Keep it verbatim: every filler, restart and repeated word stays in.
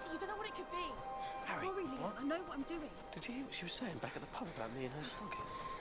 Honestly, you don't know what it could be. Harry, Don't worry, Liam. what? I know what I'm doing. Did you hear what she was saying back at the pub about me and her slogging?